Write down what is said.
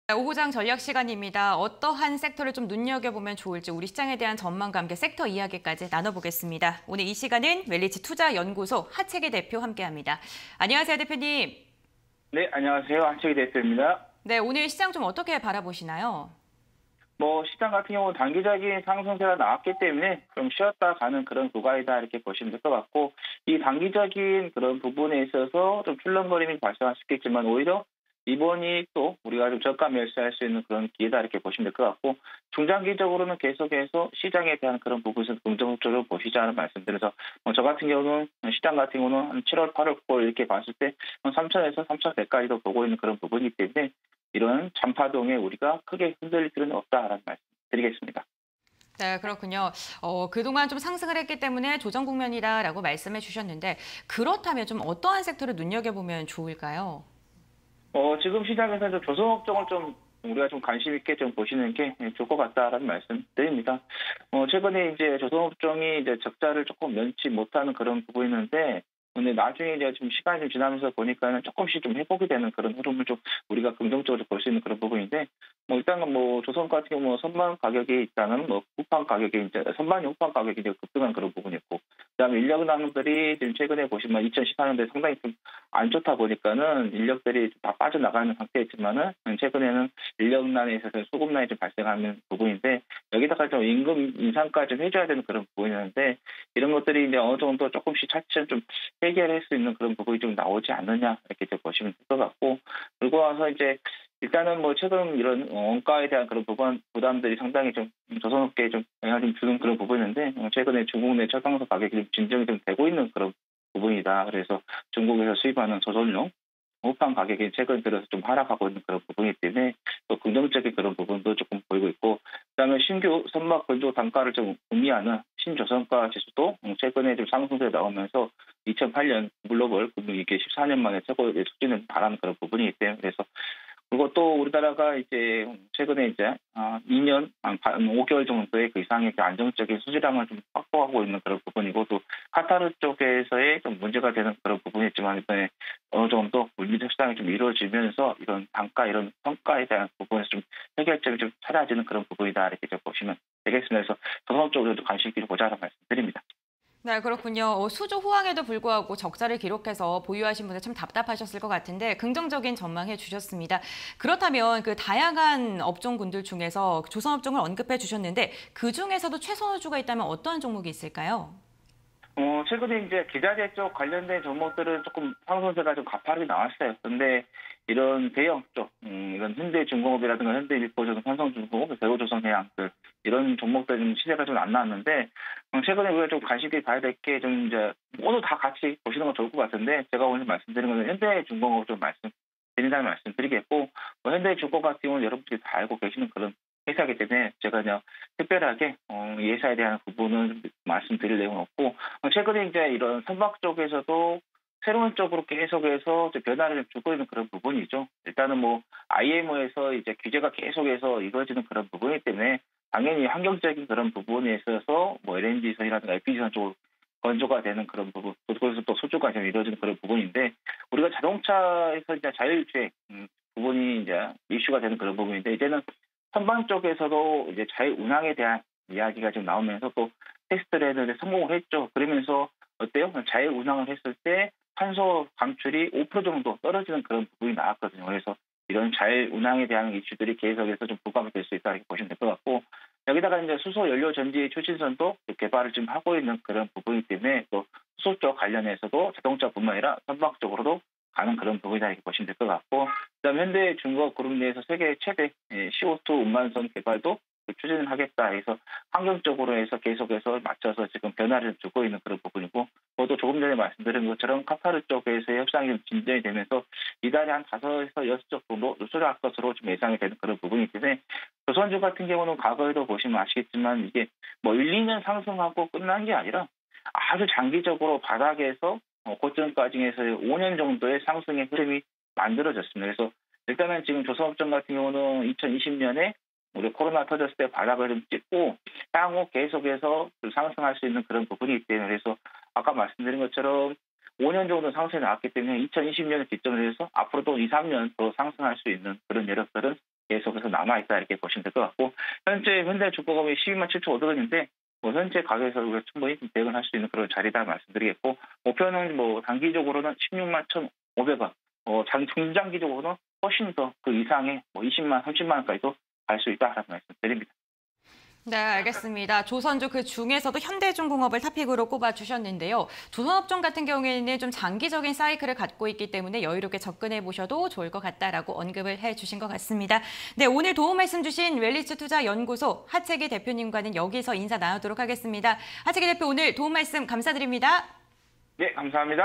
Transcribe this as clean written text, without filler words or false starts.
오후장 전략 시간입니다. 어떠한 섹터를 좀 눈여겨보면 좋을지 우리 시장에 대한 전망과 함께 섹터 이야기까지 나눠보겠습니다. 오늘 이 시간은 웰리츠 투자연구소 하채기 대표 함께합니다. 안녕하세요, 대표님. 네, 안녕하세요. 한채기 대표입니다. 네, 오늘 시장 좀 어떻게 바라보시나요? 시장 같은 경우는 단기적인 상승세가 나왔기 때문에 좀 쉬었다 가는 그런 구간이다 이렇게 보시면 될 것 같고, 이 단기적인 그런 부분에 있어서 좀 출렁거림이 발생할 수 있겠지만 오히려 이번이 또 우리가 좀 저가 매수할 수 있는 그런 기회다 이렇게 보시면 될 것 같고, 중장기적으로는 계속해서 시장에 대한 그런 부분에서 긍정적으로 보시자는 말씀드려서, 저 같은 경우는 시장 같은 경우는 한 7월, 8월, 9월 이렇게 봤을 때 3천에서 3,100까지도 보고 있는 그런 부분이기 때문에 이런 잔파동에 우리가 크게 흔들릴 필요는 없다라는 말씀 드리겠습니다. 네, 그렇군요. 그동안 좀 상승을 했기 때문에 조정 국면이다라고 말씀해 주셨는데 그렇다면 좀 어떠한 섹터를 눈여겨보면 좋을까요? 지금 시장에서 좀 조선업종을 좀 우리가 좀 관심 있게 좀 보시는 게 좋을 것 같다라는 말씀 드립니다. 최근에 이제 조선업종이 이제 적자를 조금 면치 못하는 그런 부분이 있는데, 근데 나중에 이제 좀 시간이 좀 지나면서 보니까는 조금씩 좀 회복이 되는 그런 흐름을 좀 우리가 긍정적으로 볼 수 있는 그런 부분인데, 일단은 조선 같은 경우 선반 가격이 일단은 후반 가격이 이제 선반이 후반 가격이 이제 급등한 그런 부분이 있고, 그다음에 인력 나눔들이 지금 최근에 보시면 2014년도에 상당히 좀 안 좋다 보니까는 인력들이 다 빠져나가는 상태였지만은 최근에는 인력난에 있어서 수급난이 좀 발생하는 부분인데, 여기다가 좀 임금 인상까지 좀 해줘야 되는 그런 부분이었는데, 이런 것들이 이제 어느 정도 조금씩 차츰 좀 해결할 수 있는 그런 부분이 좀 나오지 않느냐 이렇게 좀 보시면 될 것 같고, 그리고 와서 이제 일단은 최근 이런 원가에 대한 그런 부담들이 상당히 좀 조선업계에 좀 영향을 좀 주는 그런 부분인데, 최근에 중국 내 철강소 가격이 좀 진정이 좀 되고 있는 그런 부분이다. 그래서 중국에서 수입하는 조선용 후판 가격이 최근 들어서 좀 하락하고 있는 그런 부분이기 때문에 또 긍정적인 그런 부분도 조금 보이고 있고, 그다음에 신규 선박 건조 단가를 좀 의미하는 신조선가 지수도 최근에 좀 상승세 나오면서 2008년 글로벌 금융위기 14년 만에 최고의 수준을 바라는 그런 부분이기 때문에, 그래서 그리고 또 우리나라가 이제 최근에 이제 2년 5개월 정도의 그 이상의 그 안정적인 수지량을 좀 확보하고 있는 그런 부분이고, 또 카타르 쪽에서의 좀 문제가 되는 그런 부분이 있지만 이번에 어느 정도 물밑 협상이 좀 이루어지면서 이런 단가 이런 성과에 대한 부분에서 좀 해결점이 좀 찾아지는 그런 부분이다 이렇게 좀 보시면 되겠습니다. 그래서 조선 쪽으로도 관심 있게 보자는 말씀드립니다. 네, 그렇군요. 수주 호황에도 불구하고 적자를 기록해서 보유하신 분들 참 답답하셨을 것 같은데 긍정적인 전망해 주셨습니다. 그렇다면 그 다양한 업종군들 중에서 조선업종을 언급해 주셨는데 그중에서도 최선호주가 있다면 어떠한 종목이 있을까요? 최근에 이제 기자재 쪽 관련된 종목들은 조금 상승세가 좀 가파르게 나왔어요. 근데 이런 대형 쪽, 이런 현대중공업이라든가 현대일보조선, 삼성중공업, 대우조선해양들 이런 종목들은 시세가 좀 안 나왔는데, 최근에 우리가 좀 관심 있게 봐야 될 게 좀 이제 모두 다 같이 보시는 건 좋을 것 같은데, 제가 오늘 말씀드린 거는 현대중공업 좀 드린다는 말씀드리겠고, 현대중공업 같은 경우는 여러분들이 다 알고 계시는 그런 회사이기 때문에 제가 그냥 특별하게 이 회사에 대한 부분은 말씀드릴 내용은 없고, 최근에 이제 이런 선박 쪽에서도 새로운 쪽으로 계속해서 변화를 좀 주고 있는 그런 부분이죠. 일단은 IMO에서 이제 규제가 계속해서 이루어지는 그런 부분이기 때문에 당연히 환경적인 그런 부분에 있어서 LNG선이라든가 LPG선 쪽으로 건조가 되는 그런 부분, 그래서 또 수주가 좀 이루어지는 그런 부분인데, 우리가 자동차에서 이제 자율주행 부분이 이제 이슈가 되는 그런 부분인데, 이제는 선박 쪽에서도 이제 자율 운항에 대한 이야기가 좀 나오면서 또 테스트를 해서 성공을 했죠. 그러면서 어때요? 자율 운항을 했을 때 탄소 방출이 5% 정도 떨어지는 그런 부분이 나왔거든요. 그래서 이런 자율 운항에 대한 이슈들이 계속해서 좀 부각이 될 수 있다 이렇게 보시면 될 것 같고, 여기다가 이제 수소 연료 전지 추진선도 개발을 좀 하고 있는 그런 부분이기 때문에 또 수소 쪽 관련해서도 자동차뿐만 아니라 선박 쪽으로도 가는 그런 부분이다 이렇게 보시면 될 것 같고, 그다음 현대중공업 그룹 내에서 세계 최대 CO2 운반선 개발도 추진을 하겠다 해서 환경적으로 해서 계속해서 맞춰서 지금 변화를 주고 있는 그런 부분이고, 저도 조금 전에 말씀드린 것처럼 카타르 쪽에서의 협상이 좀 진전이 되면서 이달에 한 5에서 6쪽 정도 수주할 것으로 좀 예상이 되는 그런 부분이기 때문에, 조선주 같은 경우는 과거에도 보시면 아시겠지만 이게 1, 2년 상승하고 끝난 게 아니라 아주 장기적으로 바닥에서 고점까지 해서 5년 정도의 상승의 흐름이 만들어졌습니다. 그래서 일단은 지금 조선업종 같은 경우는 2020년에 우리 코로나 터졌을 때 바닥을 좀 찍고 향후 계속해서 상승할 수 있는 그런 부분이기 때문에, 그래서 아까 말씀드린 것처럼 5년 정도 상승이 나왔기 때문에 2020년을 기점으로 해서 앞으로도 2, 3년 더 상승할 수 있는 그런 여력들은 계속해서 남아있다 이렇게 보시면 될 것 같고 현재 현대중공업이 12만 7,500원인데 뭐 현재 가격에서 우리가 충분히 대응할 수 있는 그런 자리다 말씀드리겠고 목표는 뭐 단기적으로는 16만 1,500원, 중장기적으로는 훨씬 더 그 이상의 뭐 20만, 30만 원까지도 갈 수 있다라는 말씀드립니다. 네, 알겠습니다. 조선주 그 중에서도 현대중공업을 탑픽으로 꼽아주셨는데요. 조선업종 같은 경우에는 좀 장기적인 사이클을 갖고 있기 때문에 여유롭게 접근해 보셔도 좋을 것 같다라고 언급을 해주신 것 같습니다. 네, 오늘 도움 말씀 주신 웰리츠 투자연구소 하채기 대표님과는 여기서 인사 나누도록 하겠습니다. 하채기 대표 오늘 도움 말씀 감사드립니다. 네, 감사합니다.